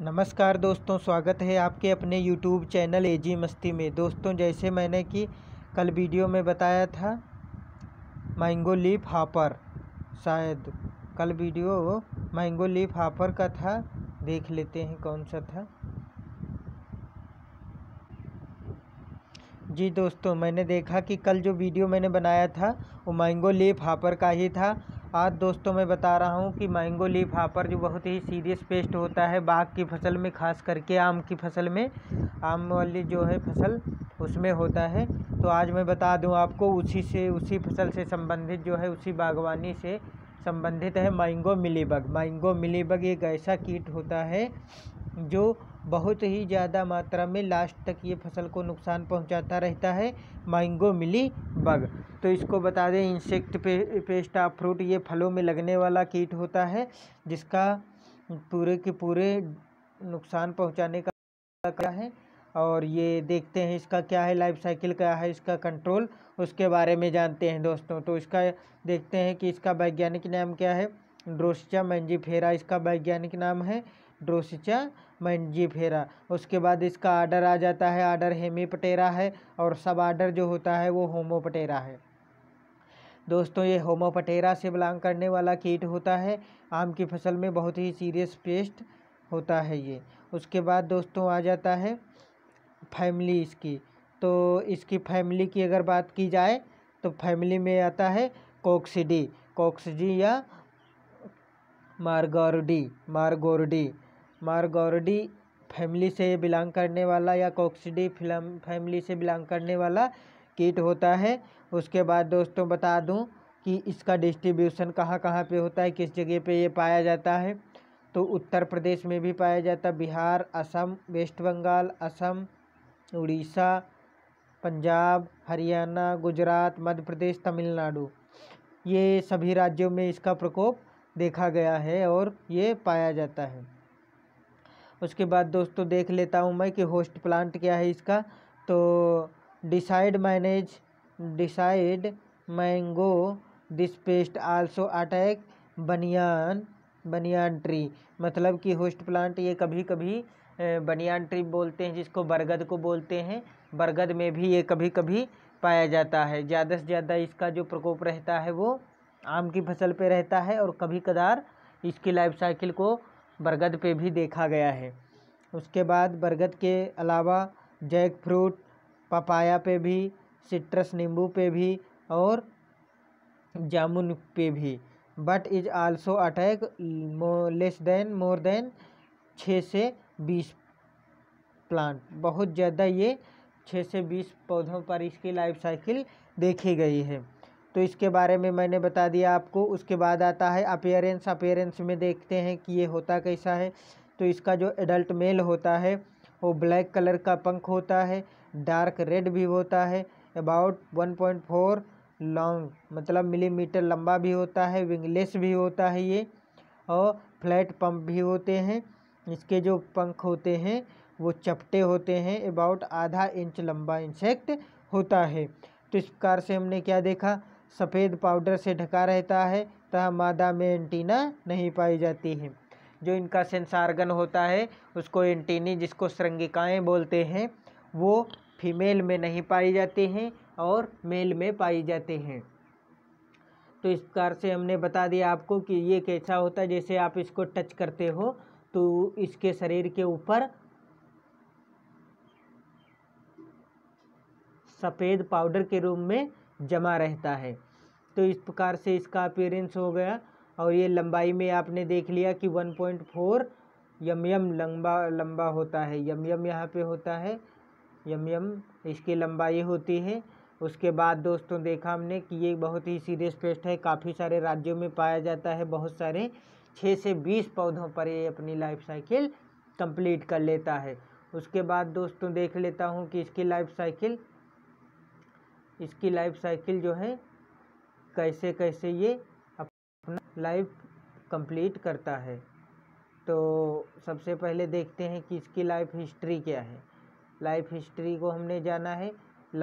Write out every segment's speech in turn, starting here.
नमस्कार दोस्तों, स्वागत है आपके अपने YouTube चैनल एजी मस्ती में। दोस्तों, जैसे मैंने कि कल वीडियो में बताया था मैंगो लीफ हॉपर, शायद कल वीडियो मैंगो लीफ हॉपर का था। देख लेते हैं कौन सा था। जी दोस्तों, मैंने देखा कि कल जो वीडियो मैंने बनाया था वो मैंगो लीफ हॉपर का ही था। आज दोस्तों मैं बता रहा हूँ कि मैंगो लीफ हॉपर जो बहुत ही सीरियस पेस्ट होता है बाग की फसल में, खास करके आम की फसल में, आम वाली जो है फसल उसमें होता है। तो आज मैं बता दूं आपको उसी फसल से संबंधित जो है, उसी बागवानी से संबंधित है मैंगो मिलीबग। मैंगो मिलीबग एक ऐसा कीट होता है जो बहुत ही ज़्यादा मात्रा में लास्ट तक ये फसल को नुकसान पहुंचाता रहता है, मैंगो मिली बग। तो इसको बता दें, इंसेक्ट पेस्ट ऑफ फ्रूट, ये फलों में लगने वाला कीट होता है जिसका पूरे के पूरे नुकसान पहुंचाने का क्या है। और ये देखते हैं इसका क्या है, लाइफ साइकिल क्या है, इसका कंट्रोल, उसके बारे में जानते हैं दोस्तों। तो इसका देखते हैं कि इसका वैज्ञानिक नाम क्या है। ड्रोसिया मैंजीफेरा इसका वैज्ञानिक नाम है, ड्रोसिया मैंजीफेरा। उसके बाद इसका आर्डर आ जाता है, आर्डर हेमीपटेरा है, और सब आर्डर जो होता है वो होमोपटेरा है। दोस्तों, ये होमोपटेरा से बिलोंग करने वाला कीट होता है। आम की फसल में बहुत ही सीरियस पेस्ट होता है ये। उसके बाद दोस्तों आ जाता है फैमिली इसकी। तो इसकी फैमिली की अगर बात की जाए तो फैमिली में आता है कॉक्सिडी या मारगोर्डी फैमिली से बिलोंग करने वाला, या कॉक्सिडी फैमिली से बिलोंग करने वाला कीट होता है। उसके बाद दोस्तों बता दूं कि इसका डिस्ट्रीब्यूशन कहाँ कहाँ पे होता है, किस जगह पे ये पाया जाता है। तो उत्तर प्रदेश में भी पाया जाता है, बिहार, असम, वेस्ट बंगाल, असम, उड़ीसा, पंजाब, हरियाणा, गुजरात, मध्य प्रदेश, तमिलनाडु, ये सभी राज्यों में इसका प्रकोप देखा गया है और ये पाया जाता है। उसके बाद दोस्तों देख लेता हूँ मैं कि होस्ट प्लांट क्या है इसका। तो besides mango this pest also attack banyan tree. मतलब कि होस्ट प्लांट ये कभी कभी बनियान ट्री बोलते हैं, जिसको बरगद को बोलते हैं, बरगद में भी ये कभी कभी पाया जाता है। ज़्यादा से ज़्यादा इसका जो प्रकोप रहता है वो आम की फसल पे रहता है, और कभी कदार इसकी लाइफ साइकिल को बरगद पे भी देखा गया है। उसके बाद बरगद के अलावा जैक फ्रूट, पपाया पे भी, सिट्रस नींबू पे भी, और जामुन पे भी। But is also attack more than 6 से 20 प्लांट। बहुत ज़्यादा ये 6 से 20 पौधों पर इसकी लाइफ साइकिल देखी गई है। तो इसके बारे में मैंने बता दिया आपको। उसके बाद आता है अपीयरेंस में देखते हैं कि ये होता कैसा है। तो इसका जो एडल्ट मेल होता है वो ब्लैक कलर का पंख होता है, डार्क रेड भी होता है, अबाउट 1.4 लॉन्ग, मतलब मिलीमीटर लंबा भी होता है, विंगलेस भी होता है ये, और फ्लैट पंप भी होते हैं। इसके जो पंख होते हैं वो चपटे होते हैं, अबाउट आधा इंच लंबा इंसेक्ट होता है। तो इस प्रकार से हमने क्या देखा, सफ़ेद पाउडर से ढका रहता है तथा मादा में एंटीना नहीं पाई जाती है। जो इनका सेंसार्गन होता है उसको एंटीनी, जिसको श्रृंगिकाएँ बोलते हैं, वो फीमेल में नहीं पाई जाती हैं और मेल में पाई जाते हैं। तो इस प्रकार से हमने बता दिया आपको कि ये कैसा होता है। जैसे आप इसको टच करते हो तो इसके शरीर के ऊपर सफ़ेद पाउडर के रूप में जमा रहता है। तो इस प्रकार से इसका अपीयरेंस हो गया। और ये लंबाई में आपने देख लिया कि 1.4 यम लंबा होता है। यम यहाँ पे होता है, यम इसकी लंबाई होती है। उसके बाद दोस्तों देखा हमने कि ये बहुत ही सीरियस पेस्ट है, काफ़ी सारे राज्यों में पाया जाता है, बहुत सारे 6 से 20 पौधों पर ये अपनी लाइफ साइकिल कंप्लीट कर लेता है। उसके बाद दोस्तों देख लेता हूँ कि इसकी लाइफ साइकिल जो है कैसे कैसे ये अपना लाइफ कंप्लीट करता है। तो सबसे पहले देखते हैं कि इसकी लाइफ हिस्ट्री क्या है। लाइफ हिस्ट्री को हमने जाना है।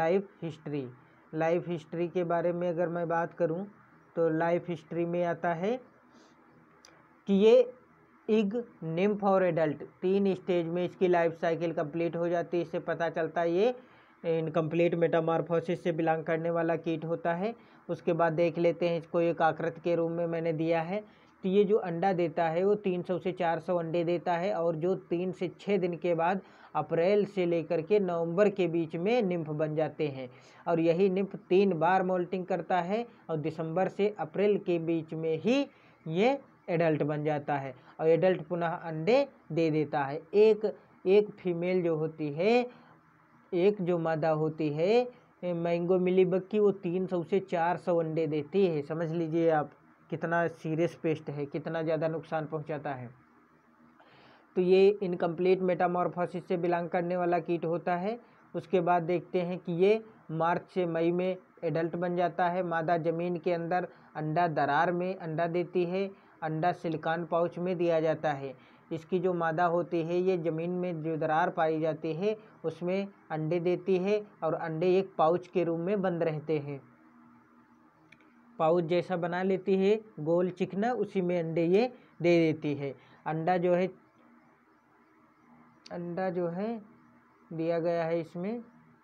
लाइफ हिस्ट्री के बारे में अगर मैं बात करूं तो लाइफ हिस्ट्री में आता है कि ये इग, निम्फ और एडल्ट 3 स्टेज में इसकी लाइफ साइकिल कंप्लीट हो जाती है। इससे पता चलता है ये इनकम्प्लीट मेटामॉर्फोसिस से बिलोंग करने वाला कीट होता है। उसके बाद देख लेते हैं इसको, एक आकृति के रूप में मैंने दिया है। तो ये जो अंडा देता है वो 300 से 400 अंडे देता है, और जो 3 से 6 दिन के बाद अप्रैल से लेकर के नवंबर के बीच में निम्फ बन जाते हैं। और यही निम्फ 3 बार मोल्टिंग करता है, और दिसंबर से अप्रैल के बीच में ही ये एडल्ट बन जाता है, और एडल्ट पुनः अंडे दे देता है। एक फीमेल जो होती है, एक जो मादा होती है मैंगो मिलीबग की, वो 300 से 400 अंडे देती है। समझ लीजिए आप कितना सीरियस पेस्ट है, कितना ज़्यादा नुकसान पहुंचाता है। तो ये इनकम्प्लीट मेटामॉर्फोसिस से बिलोंग करने वाला कीट होता है। उसके बाद देखते हैं कि ये मार्च से मई में एडल्ट बन जाता है। मादा जमीन के अंदर अंडा दरार में अंडा देती है। अंडा सिलिकॉन पाउच में दिया जाता है। इसकी जो मादा होती है ये ज़मीन में जो दरार पाई जाती है उसमें अंडे देती है, और अंडे एक पाउच के रूप में बंद रहते हैं। पाउच जैसा बना लेती है गोल चिकना, उसी में अंडे ये दे देती है। अंडा जो है दिया गया है इसमें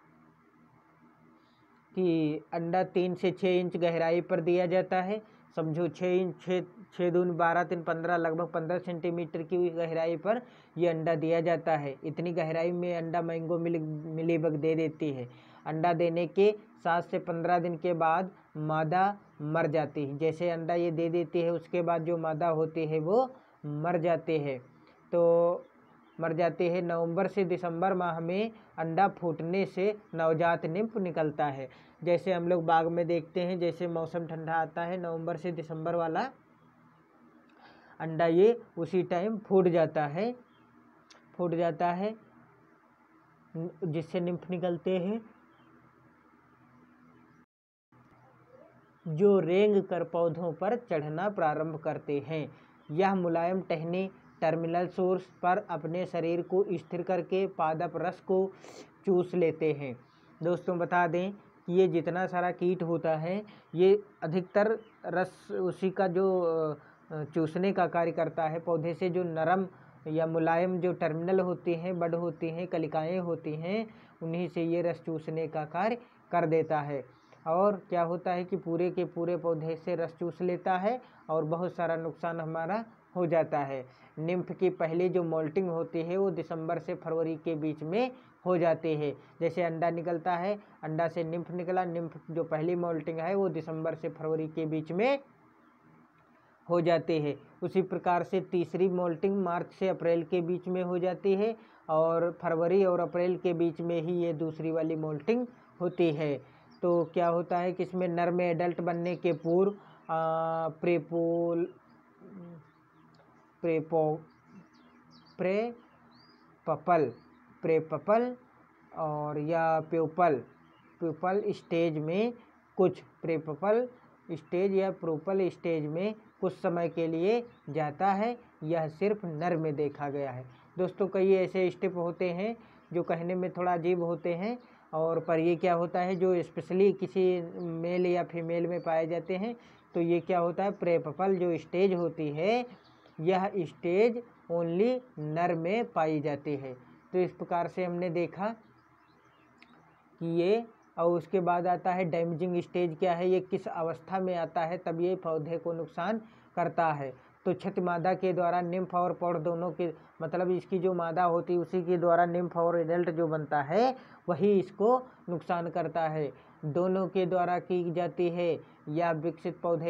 कि अंडा 3 से 6 इंच गहराई पर दिया जाता है। समझो 6 इंच, 6 दून 12 3 15, लगभग 15 सेंटीमीटर की गहराई पर ये अंडा दिया जाता है। इतनी गहराई में अंडा मैंगो मिलीबग दे देती है। अंडा देने के 7 से 15 दिन के बाद मादा मर जाती है। जैसे अंडा ये दे देती है उसके बाद जो मादा होती है वो मर जाते हैं। तो मर जाते हैं। नवंबर से दिसंबर माह में अंडा फूटने से नवजात निम्फ निकलता है। जैसे हम लोग बाग में देखते हैं, जैसे मौसम ठंडा आता है नवंबर से दिसंबर वाला अंडा ये उसी टाइम फूट जाता है जिससे निम्फ निकलते हैं, जो रेंग कर पौधों पर चढ़ना प्रारंभ करते हैं। यह मुलायम टहनी टर्मिनल सोर्स पर अपने शरीर को स्थिर करके पादप रस को चूस लेते हैं। दोस्तों बता दें कि ये जितना सारा कीट होता है ये अधिकतर रस उसी का जो चूसने का कार्य करता है। पौधे से जो नरम या मुलायम जो टर्मिनल होती हैं, बड होती हैं, कलिकाएँ होती हैं, उन्हीं से ये रस चूसने का कार्य कर देता है। और क्या होता है कि पूरे के पूरे पौधे से रस चूस लेता है और बहुत सारा नुकसान हमारा हो जाता है। निम्फ की पहली जो मोल्टिंग होती है वो दिसंबर से फरवरी के बीच में हो जाती है। जैसे अंडा निकलता है, अंडा से निम्फ निकला, निम्फ जो पहली मोल्टिंग है वो दिसंबर से फरवरी के बीच में हो जाती है। उसी प्रकार से तीसरी मोल्टिंग मार्च से अप्रैल के बीच में हो जाती है, और फरवरी और अप्रैल के बीच में ही ये दूसरी वाली मोल्टिंग होती है। तो क्या होता है कि इसमें नर में एडल्ट बनने के पूर्व प्रेपपल और या प्यूपल स्टेज में कुछ प्रेपपल स्टेज या प्रोपल स्टेज में कुछ समय के लिए जाता है। यह सिर्फ नर में देखा गया है। दोस्तों कई ऐसे स्टेप होते हैं जो कहने में थोड़ा अजीब होते हैं, और पर ये क्या होता है जो स्पेशली किसी मेल या फीमेल में पाए जाते हैं। तो ये क्या होता है, प्रेपपल जो स्टेज होती है यह स्टेज ओनली नर में पाई जाती है। तो इस प्रकार से हमने देखा कि ये, और उसके बाद आता है डैमेजिंग स्टेज। क्या है, ये किस अवस्था में आता है तब ये पौधे को नुकसान करता है। तो क्षति मादा के द्वारा निम्फ और पौध दोनों के, मतलब इसकी जो मादा होती है उसी के द्वारा निम्फ और एडल्ट जो बनता है वही इसको नुकसान करता है। दोनों के द्वारा की जाती है, या विकसित पौधे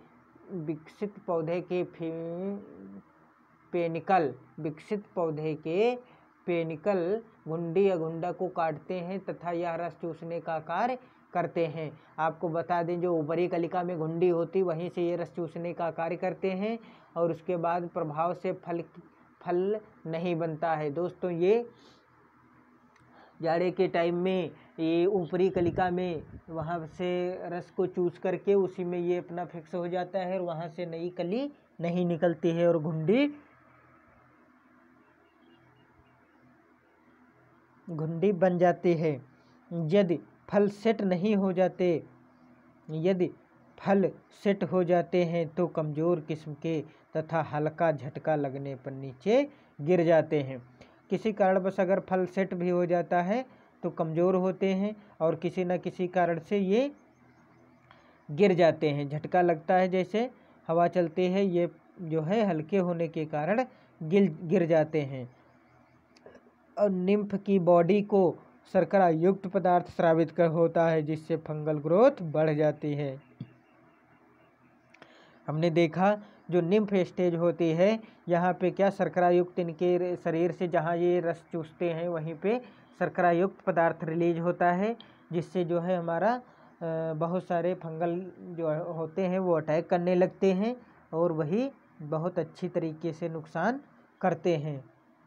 के पेनिकल घुंडी या घुंडा को काटते हैं तथा यह रस चूसने का कार्य करते हैं। आपको बता दें जो ऊपरी कलिका में घुंडी होती वहीं से ये रस चूसने का कार्य करते हैं, और उसके बाद प्रभाव से फल नहीं बनता है। दोस्तों ये जाड़े के टाइम में ये ऊपरी कलिका में वहाँ से रस को चूस करके उसी में ये अपना फिक्स हो जाता है, और वहाँ से नई कली नहीं निकलती है और घुंडी बन जाती है। यदि फल सेट नहीं हो जाते, यदि फल सेट हो जाते हैं तो कमज़ोर किस्म के तथा हल्का झटका लगने पर नीचे गिर जाते हैं। किसी कारणवश अगर फल सेट भी हो जाता है तो कमज़ोर होते हैं और किसी न किसी कारण से ये गिर जाते हैं। झटका लगता है जैसे हवा चलती है, ये जो है हल्के होने के कारण गिर जाते हैं। और निम्फ की बॉडी को शर्करा युक्त पदार्थ स्रावित कर होता है जिससे फंगल ग्रोथ बढ़ जाती है। हमने देखा जो निम्फ स्टेज होती है यहाँ पे क्या शर्करा युक्त इनके शरीर से जहाँ ये रस चूसते हैं वहीं पे शर्करा युक्त पदार्थ रिलीज होता है जिससे जो है हमारा बहुत सारे फंगल जो होते हैं वो अटैक करने लगते हैं और वही बहुत अच्छी तरीके से नुकसान करते हैं।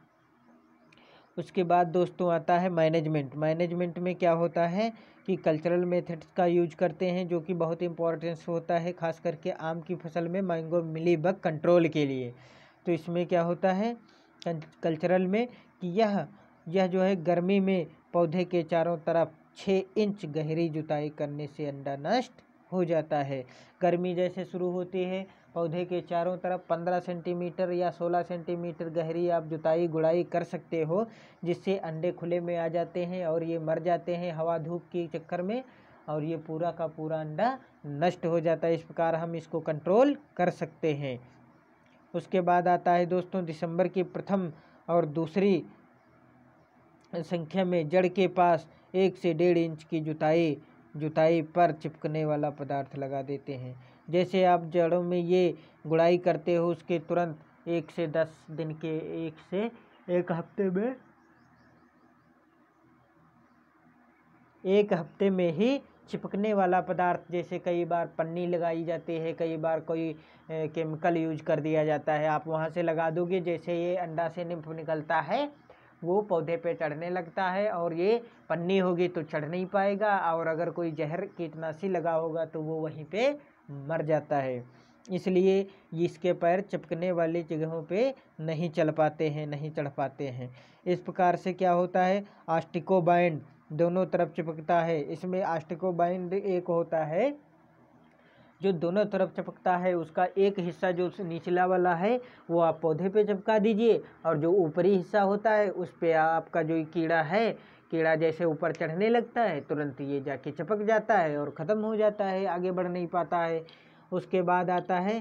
उसके बाद दोस्तों आता है मैनेजमेंट में क्या होता है कि कल्चरल मेथड्स का यूज करते हैं जो कि बहुत इंपॉर्टेंस होता है खास करके आम की फसल में मैंगो मिलीबग कंट्रोल के लिए। तो इसमें क्या होता है कल्चरल में कि यह जो है गर्मी में पौधे के चारों तरफ 6 इंच गहरी जुताई करने से अंडा नष्ट हो जाता है। गर्मी जैसे शुरू होती है पौधे के चारों तरफ 15 सेंटीमीटर या 16 सेंटीमीटर गहरी आप जुताई गुड़ाई कर सकते हो जिससे अंडे खुले में आ जाते हैं और ये मर जाते हैं हवा धूप के चक्कर में और ये पूरा का पूरा अंडा नष्ट हो जाता है। इस प्रकार हम इसको कंट्रोल कर सकते हैं। उसके बाद आता है दोस्तों दिसंबर की प्रथम और दूसरी संख्या में जड़ के पास 1 से 1.5 इंच की जुताई पर चिपकने वाला पदार्थ लगा देते हैं। जैसे आप जड़ों में ये गुड़ाई करते हो उसके तुरंत 1 से 10 दिन के 1 से 1 हफ्ते में 1 हफ्ते में ही चिपकने वाला पदार्थ जैसे कई बार पन्नी लगाई जाती है, कई बार कोई केमिकल यूज कर दिया जाता है, आप वहाँ से लगा दोगे जैसे ये अंडा से निम्फ निकलता है वो पौधे पे चढ़ने लगता है और ये पन्नी होगी तो चढ़ नहीं पाएगा और अगर कोई जहर कीटनाशी लगा होगा तो वो वहीं पे मर जाता है। इसलिए इसके पैर चिपकने वाली जगहों पे नहीं चढ़ पाते हैं। इस प्रकार से क्या होता है आस्टिकोबाइंड दोनों तरफ चिपकता है। इसमें आस्टिकोबाइंड एक होता है जो दोनों तरफ चिपकता है उसका एक हिस्सा जो निचला वाला है वो आप पौधे पे चिपका दीजिए और जो ऊपरी हिस्सा होता है उस पे आपका जो कीड़ा जैसे ऊपर चढ़ने लगता है तुरंत ये जाके चिपक जाता है और ख़त्म हो जाता है, आगे बढ़ नहीं पाता है। उसके बाद आता है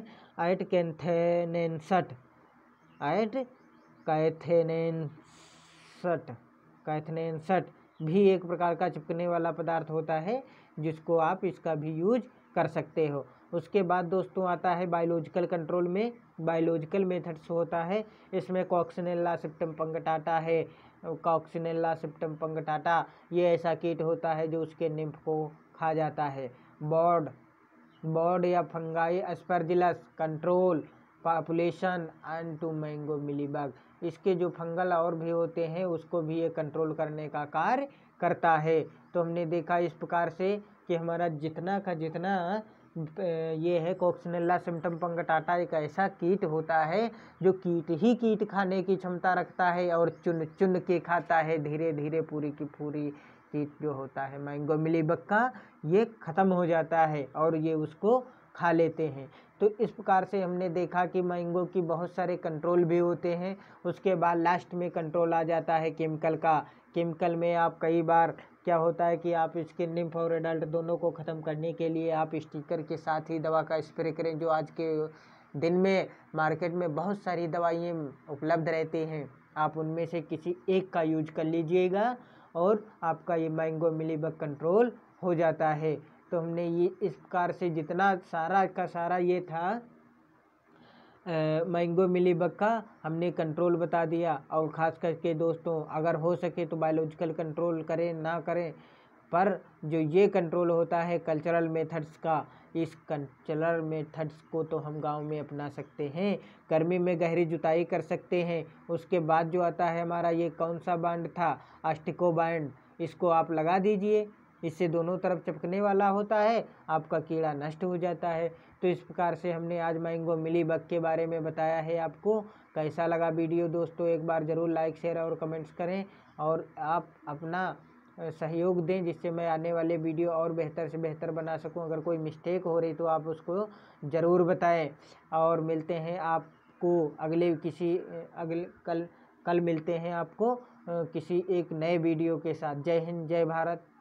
कैथनेनसट भी एक प्रकार का चिपकने वाला पदार्थ होता है जिसको आप इसका भी यूज कर सकते हो। उसके बाद दोस्तों आता है बायोलॉजिकल कंट्रोल में बायोलॉजिकल मेथड्स होता है। इसमें कॉक्सिनेल्ला सिप्टम पंगटाटा है। कॉक्सिनेल्ला सिप्टम पंगटाटा ये ऐसा कीट होता है जो उसके निम्फ को खा जाता है। बॉर्ड या fungi Aspergillus control population and to mango mealybug इसके जो फंगल और भी होते हैं उसको भी ये कंट्रोल करने का कार्य करता है। तो हमने देखा इस प्रकार से कि हमारा जितना का जितना ये है कॉक्सिनेल्ला सिम्पटम पंगटाटा एक ऐसा कीट होता है जो कीट खाने की क्षमता रखता है और चुन चुन के खाता है धीरे धीरे पूरी की पूरी कीट जो होता है मैंगो मिलीबग का ये ख़त्म हो जाता है और ये उसको खा लेते हैं। तो इस प्रकार से हमने देखा कि मैंगो की बहुत सारे कंट्रोल भी होते हैं। उसके बाद लास्ट में कंट्रोल आ जाता है केमिकल का। केमिकल में आप कई बार क्या होता है कि आप इसके निम्फ और एडल्ट दोनों को ख़त्म करने के लिए आप स्टिकर के साथ ही दवा का स्प्रे करें। जो आज के दिन में मार्केट में बहुत सारी दवाइयाँ उपलब्ध रहती हैं, आप उनमें से किसी एक का यूज कर लीजिएगा और आपका ये मैंगो मिलीबग कंट्रोल हो जाता है। तो हमने ये इस प्रकार से जितना सारा का सारा ये था मैंगो मिलीबग का हमने कंट्रोल बता दिया। और ख़ास करके दोस्तों अगर हो सके तो बायोलॉजिकल कंट्रोल करें ना करें, पर जो ये कंट्रोल होता है कल्चरल मेथड्स का, इस कल्चरल मेथड्स को तो हम गांव में अपना सकते हैं। गर्मी में गहरी जुताई कर सकते हैं। उसके बाद जो आता है हमारा ये कौन सा बांड था आस्टिको बांड, इसको आप लगा दीजिए। इससे दोनों तरफ चिपकने वाला होता है, आपका कीड़ा नष्ट हो जाता है। तो इस प्रकार से हमने आज मैंगो मिलीबग के बारे में बताया है। आपको कैसा लगा वीडियो दोस्तों एक बार ज़रूर लाइक शेयर और कमेंट्स करें और आप अपना सहयोग दें, जिससे मैं आने वाले वीडियो और बेहतर से बेहतर बना सकूं। अगर कोई मिस्टेक हो रही तो आप उसको ज़रूर बताएं। और मिलते हैं आपको अगले कल मिलते हैं आपको किसी एक नए वीडियो के साथ। जय हिंद, जय भारत।